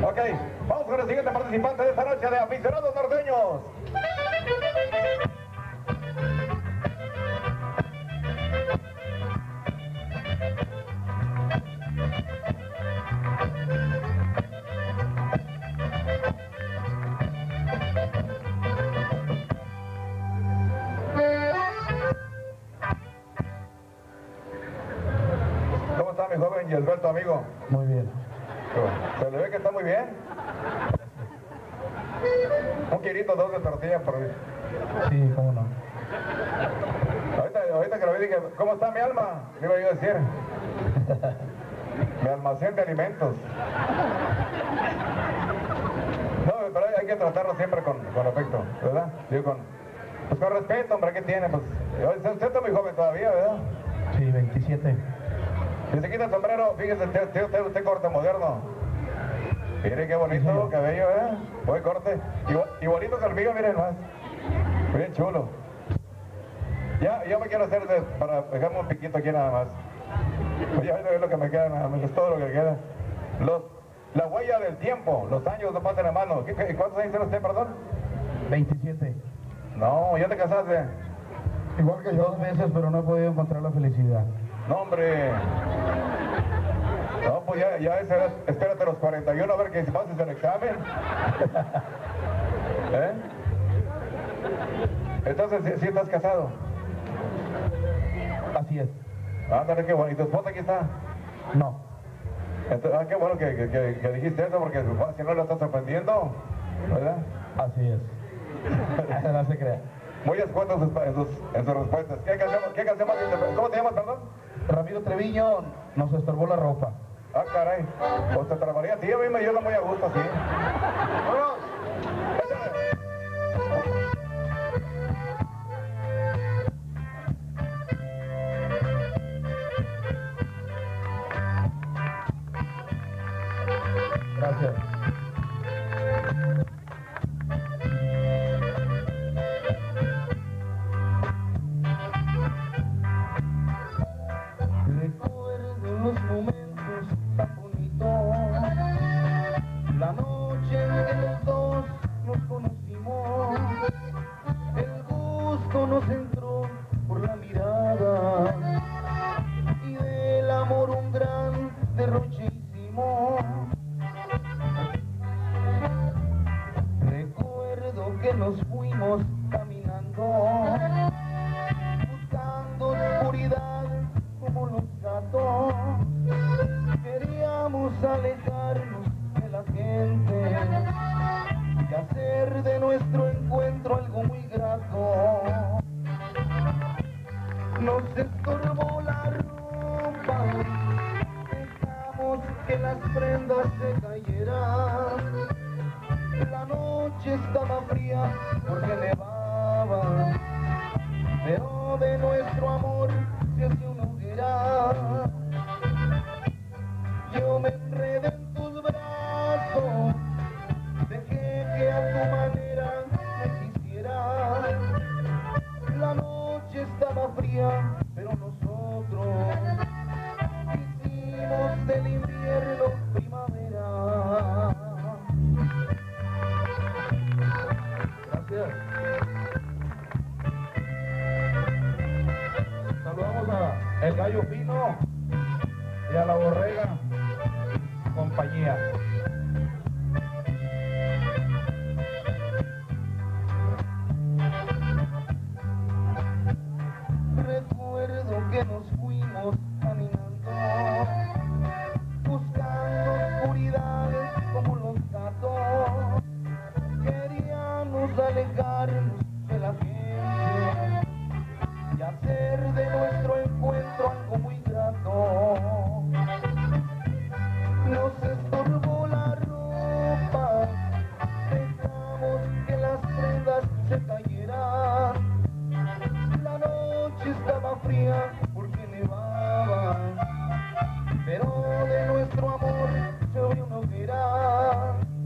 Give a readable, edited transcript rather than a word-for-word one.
Ok, vamos con el siguiente participante de esta noche de aficionados norteños. ¿Cómo está mi joven y esbelto amigo? Muy bien. ¿Se le ve que está muy bien? Un kilito, dos de tortilla por ahí. Sí, cómo no. Ahorita que lo vi dije, ¿cómo está mi alma? Le iba yo a decir. Mi almacén de alimentos. No, pero hay que tratarlo siempre con afecto, ¿verdad? Digo, pues con respeto, hombre, ¿qué tiene? Pues, usted está muy joven todavía, ¿verdad? Sí, 27. Y se quita el sombrero, fíjese, usted corte moderno. Mire qué bonito cabello, ¿eh? Buen corte. Y bonito conmigo, miren más. Bien chulo. Ya me quiero hacer para dejarme un piquito aquí nada más. Pues ya es lo que me queda, nada más, es todo lo que queda. La huella del tiempo, los años no pasan en mano. ¿Cuántos años tiene usted, perdón? 27. No, ¿ya te casaste? Igual que yo. 2 veces, pero no he podido encontrar la felicidad. No, hombre. No, pues espérate los 41 a ver que si pases el examen. ¿Eh? Entonces, ¿sí estás casado? Así es. Ándale, qué bueno. ¿Y tu esposa aquí está? No. Entonces, qué bueno que dijiste eso, porque si no lo estás sorprendiendo, ¿verdad? Así es. No se crea. Muy escueto en sus respuestas. ¿Qué canción más? ¿Cómo te llamas, perdón? Ramiro Treviño, nos estorbó la ropa. Ah, caray. Pues te trabaría a ti, a mí me lleva muy a gusto, sí. ¡Vámonos! Gracias. Recuerdo los momentos tan bonitos, la noche en que los dos nos conocimos, el gusto nos entró por la mirada y del amor un gran derroche hicimos. Recuerdo que nos fuimos caminando, buscando oscuridad como los gatos. Queríamos alejarnos de la gente y hacer de nuestro encuentro algo muy grato. Nos estorbó la ropa, dejamos que las prendas se cayeran. La noche estaba fría porque nevaba, pero de nuestro amor se hacía una hoguera. Yo me enredé en tus brazos, dejé que a tu manera me quisieras. La noche estaba fría, pero nosotros hicimos del invierno primavera. Gracias. Saludamos a El Gallo Fino y a La Borrega, compañía. Recuerdo que nos fuimos caminando, buscando oscuridades como los gatos. Queríamos alejarnos de la gente y hacer de nuestro encuentro algo muy grato. Nos estorbó la ropa, dejamos que las prendas se cayeran. La noche estaba fría porque nevaba, pero de nuestro amor se abrió una hoguera.